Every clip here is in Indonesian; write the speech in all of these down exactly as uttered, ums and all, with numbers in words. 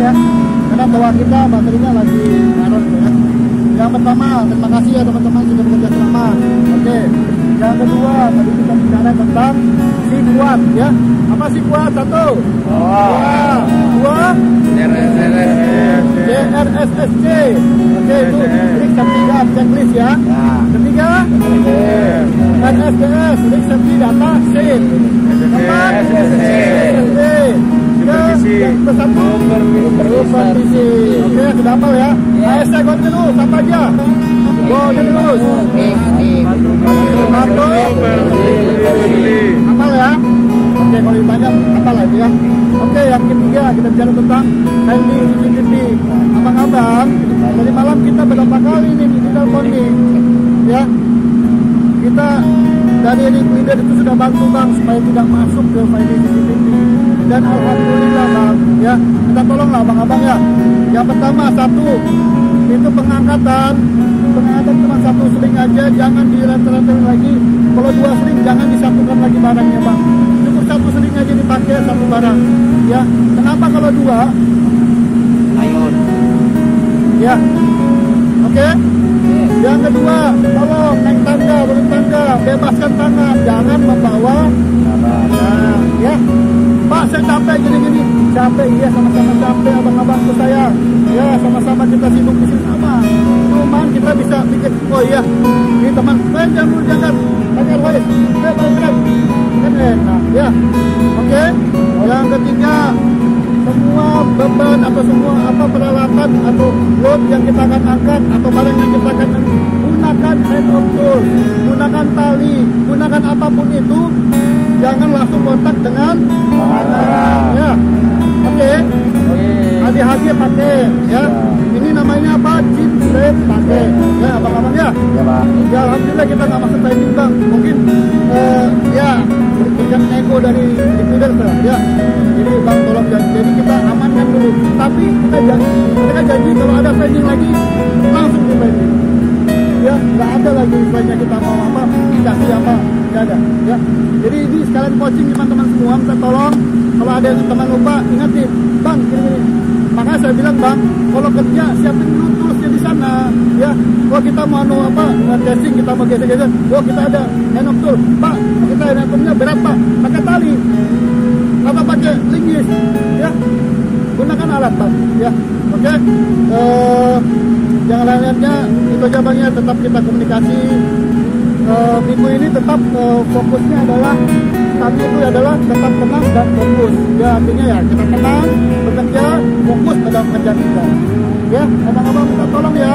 ya, karena bahwa kita baterainya lagi error ya. Yang pertama, terima kasih ya teman-teman sudah bekerja sama. Oke. Yang kedua, tadi kita bicara tentang si kuat ya. Apa si kuat? Satu. Oh. Dua. D R S S C. Oke, itu trik safety data checklist ya. Ketiga, R S D S, trik safety data sheet. Keempat, S S D. Yang bersatu, supervisi. Oke, sudah hafal ya. A S C continue, apa aja? Go, jadi lurus. Hafal ya. Oke, kalau ditanya apa lagi ya? Oke, yang ketiga kita bicara tentang handling C C T V. Abang-abang, tadi malam kita berapa kali nih digital bonding, ya? Kita dari link leader itu sudah bantu bang supaya tidak masuk ke file C C T V. Dan alhamdulillah bang, ya kita tolonglah abang-abang ya. Yang pertama satu itu pengangkatan, pengangkatan cuma satu sling aja, jangan direnter-renter lagi. Kalau dua sling jangan disatukan lagi barangnya bang. Satu sling aja dipakai satu barang ya. Kenapa kalau dua? Ayun. Ya. Oke. Okay? Yang kedua, tolong naik tangga, turun tangga, bebaskan tangan, jangan membawa. Nah, ya. Pak, saya capek gini-gini. Capek, iya sama-sama capek abang-abangku saya. Ya, sama-sama kita sibuk di sini sama. Cuman kita bisa bikin, oh iya, ini teman, eh jangan jangan, jangan wais, eh balik kan enak, ya. Oke. Okay? Yang ketiga, semua beban atau semua apa peralatan atau load yang kita akan angkat atau barang yang kita akan gunakan hand of tool, gunakan tali, gunakan apapun itu, jangan langsung kontak dengan barang, ya. Oke. Okay? H D H G pakai, ya. Ini namanya apa? Chip set pakai, ya abang-abang ya. Ya bang. Ya alhamdulillah kita nggak masuk timing bang. Mungkin uh, ya berikan ego dari leader ya. Jadi bang tolong janji. Jadi kita amankan dulu. Tapi kita janji, kita janji kalau ada pending lagi langsung di pending. Ya nggak ada lagi istilahnya kita mau apa, dikasih apa, nggak ada. Ya. Jadi ini sekalian coaching teman-teman semua, minta tolong kalau ada yang teman lupa ingatin, bang gini-gini. Makanya saya bilang bang, kalau kerja siapin dulu toolsnya di sana, ya. Kalau kita mau anu apa, testing kita mau geser-geser, oh kita ada hand of tool, pak, kita hand of toolnya berat pak, pakai tali, atau pakai linggis, ya. Gunakan alat pak, ya. Oke. Okay? Uh, yang lainnya itu aja bang ya, tetap kita komunikasi. Uh, minggu ini tetap uh, fokusnya adalah kami itu adalah tetap tenang dan fokus. Ya artinya ya kita tenang, bekerja, fokus pada pekerjaan kita. Ya, abang-abang minta tolong ya.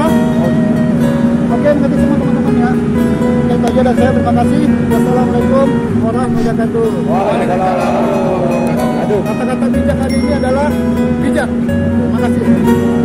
Oke, nanti semua teman-teman ya. Itu aja dari saya, terima kasih. Wassalamualaikum warahmatullahi wabarakatuh. Waalaikumsalam. Kata-kata bijak hari ini adalah bijak. Terima kasih.